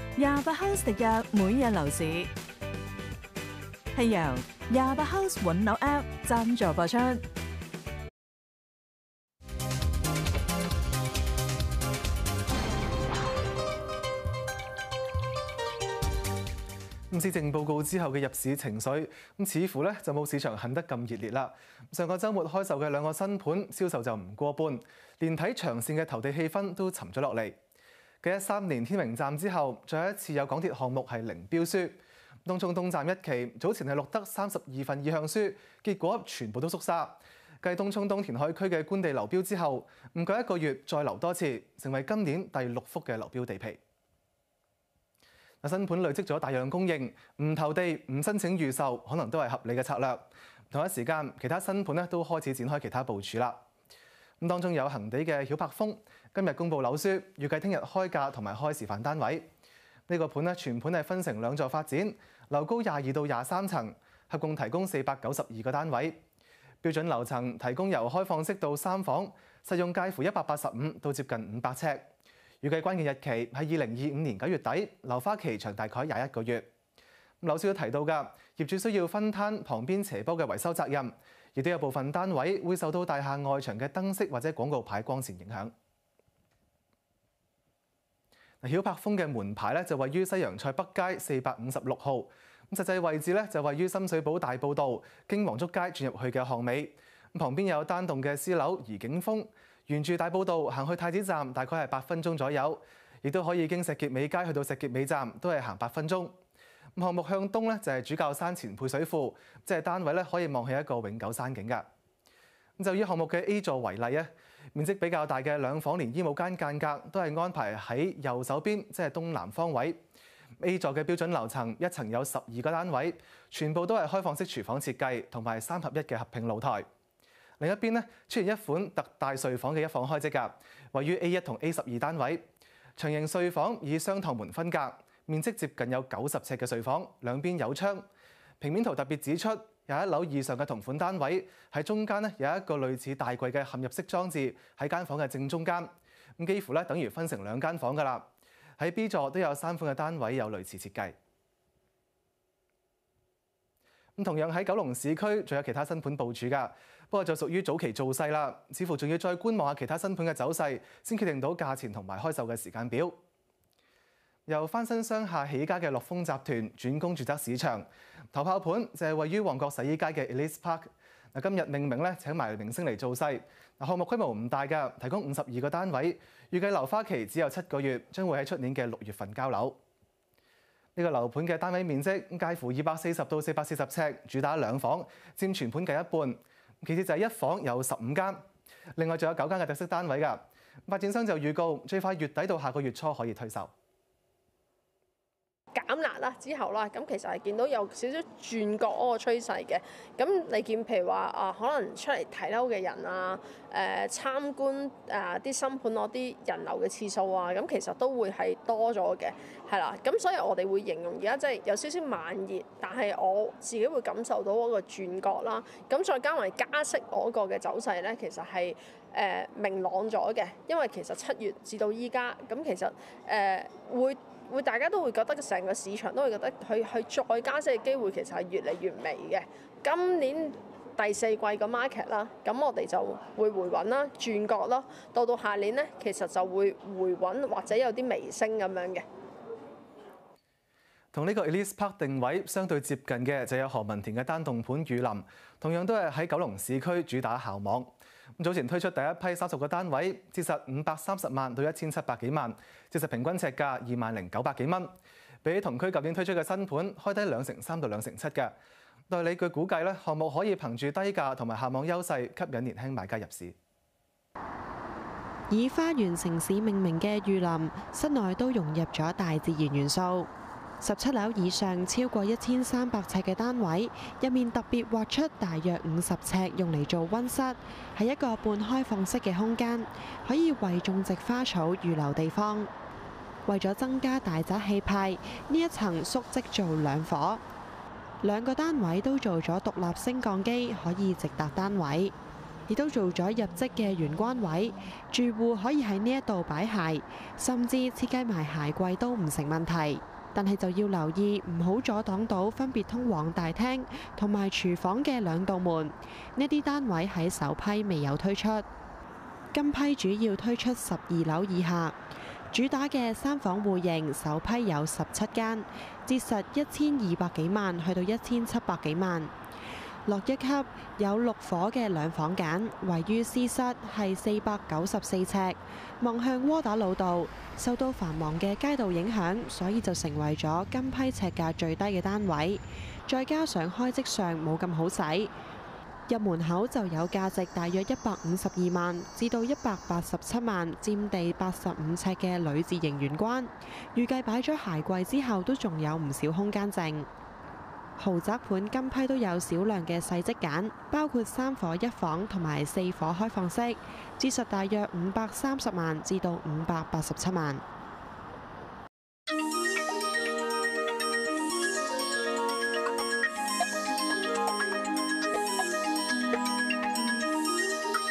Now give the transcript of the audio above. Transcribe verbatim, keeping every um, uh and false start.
廿八 House 特約每日樓市，係由廿八 House 揾樓 App 贊助播出。 咁施政報告之後嘅入市情緒，咁似乎咧就冇市場恨得咁熱烈啦。上個週末開售嘅兩個新盤銷售就唔過半，連睇長線嘅投地氣氛都沉咗落嚟。繼一三年天榮站之後，再一次有港鐵項目係零標書。東涌東站一期早前係錄得三十二份意向書，結果全部都縮沙。繼東涌東填海區嘅官地流標之後，唔夠一個月再流多次，成為今年第六幅嘅流標地皮。新盤累積咗大量供應，唔投地、唔申請預售，可能都係合理嘅策略。同一時間，其他新盤咧都開始展開其他部署啦。咁當中有恒地嘅曉柏峰，今日公布樓書，預計聽日開價同埋開示範單位。呢個盤咧全盤係分成兩座發展，樓高廿二到廿三層，合共提供四百九十二個單位。標準樓層提供由開放式到三房，實用介乎一百八十五到接近五百尺。預計關鍵日期係二零二五年九月底，樓花期長大概廿一個月。樓書都提到㗎，業主需要分攤旁邊斜坡嘅維修責任，亦都有部分單位會受到大廈外牆嘅燈飾或者廣告牌光線影響。曉柏峰嘅門牌咧就位於西洋菜北街四百五十六號，咁實際位置咧就位於深水埗大埔道經黃竹街轉入去嘅巷尾，咁旁邊有單棟嘅私樓怡景峰。沿住大埔道行去太子站，大概係八分鐘左右，亦都可以經石硤尾街去到石硤尾站，都係行八分鐘。項目向東咧就係主教山前配水庫，即係單位咧可以望起一個永久山景㗎。咁就以項目嘅 A 座為例啊，面積比較大嘅兩房連衣帽間間隔都係安排喺右手邊，即係東南方位。A 座嘅標準樓層一層有十二個單位，全部都係開放式廚房設計，同埋三合一嘅合併露台。另一邊咧出現一款特大睡房嘅一房開積㗎，位於 A 一同 A 十二單位，長型睡房以雙趟門分隔，面積接近有九十尺嘅睡房，兩邊有窗。平面圖特別指出，廿一樓以上嘅同款單位喺中間咧有一個類似大櫃嘅嵌入式裝置喺間房嘅正中間，咁幾乎咧等於分成兩間房㗎啦。喺 B 座都有三款嘅單位有類似設計。咁同樣喺九龍市區仲有其他新盤部署㗎，不過就屬於早期造勢啦，似乎仲要再觀望下其他新盤嘅走勢，先決定到價錢同埋開售嘅時間表。由翻新商廈起家嘅樂豐集團轉攻住宅市場，頭炮盤就係位於旺角洗衣街嘅 Elise Park。嗱，今日命名咧請埋明星嚟造勢。嗱，項目規模唔大㗎，提供五十二個單位，預計樓花期只有七個月，將會喺出年嘅六月份交樓。呢個樓盤嘅單位面積介乎二百四十到四百四十尺，主打兩房，佔全盤嘅一半。其次就係一房有十五間，另外仲有九間嘅特色單位㗎。發展商就預告最快月底到下個月初可以推售。 減壓啦之後啦，咁其實係見到有少少轉角嗰個趨勢嘅。咁你見譬如話啊，可能出嚟睇樓嘅人啊，誒、呃、參觀誒啲新盤攞啲人流嘅次數啊，咁其實都會係多咗嘅，係啦。咁所以我哋會形容而家即係有少少慢熱，但係我自己會感受到嗰個轉角啦。咁再加埋加息嗰個嘅走勢咧，其實係誒、呃、明朗咗嘅，因為其實七月至到依家，咁其實誒、呃、會。會大家都會覺得成個市場都會覺得佢佢再加息嘅機會其實係越嚟越微嘅。今年第四季個 market 啦，咁我哋就會回穩啦、轉角咯。到到下年咧，其實就會回穩或者有啲微升咁樣嘅。 同呢個 Elise Park 定位相對接近嘅就有何文田嘅單棟盤雨林，同樣都係喺九龍市區主打校網。早前推出第一批三十個單位，折實五百三十萬到一千七百幾萬，折實平均尺價二萬零九百幾蚊，比起同區舊年推出嘅新盤開低兩成三到兩成七嘅。代理據估計咧，項目可以憑住低價同埋校網優勢吸引年輕買家入市。 以花園城市命名嘅裕林，室內都融入咗大自然元素。十七樓以上超過一千三百尺嘅單位，入面特別劃出大約五十尺用嚟做溫室，係一個半開放式嘅空間，可以為種植花草預留地方。為咗增加大宅氣派，呢一層縮積做兩伙，兩個單位都做咗獨立升降機，可以直達單位。 亦都做咗入職嘅玄關位，住戶可以喺呢一度擺鞋，甚至設計埋鞋櫃都唔成問題。但係就要留意，唔好阻擋到分別通往大廳同埋廚房嘅兩道門。呢啲單位喺首批未有推出，今批主要推出十二樓以下。主打嘅三房戶型首批有十七間，折實一千二百幾萬去到一千七百幾萬。落一級有六伙嘅兩房間，位於 C 室，係四百九十四尺，望向窩打老道。受到繁忙嘅街道影響，所以就成為咗今批尺價最低嘅單位。再加上開則上冇咁好使，入門口就有價值大約一百五十二萬至到一百八十七萬，佔地八十五尺嘅女字型玄關，預計擺咗鞋櫃之後都仲有唔少空間剩。豪宅盤今批都有少量嘅細則揀，包括三伙一房同埋四伙開放式，折實大約五百三十萬至到五百八十七萬。